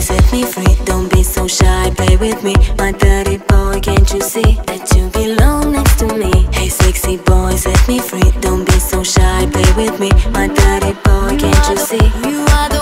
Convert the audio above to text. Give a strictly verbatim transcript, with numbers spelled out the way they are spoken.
set me free. Don't be so shy, play with me. My dirty boy, can't you see that you belong next to me? Hey sexy boy, set me free. Don't be so shy, play with me. My dirty boy, can't you see? You are the